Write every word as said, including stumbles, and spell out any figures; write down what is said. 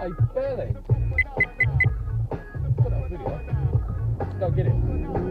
Hey, Burley. Put it on video. Go get it.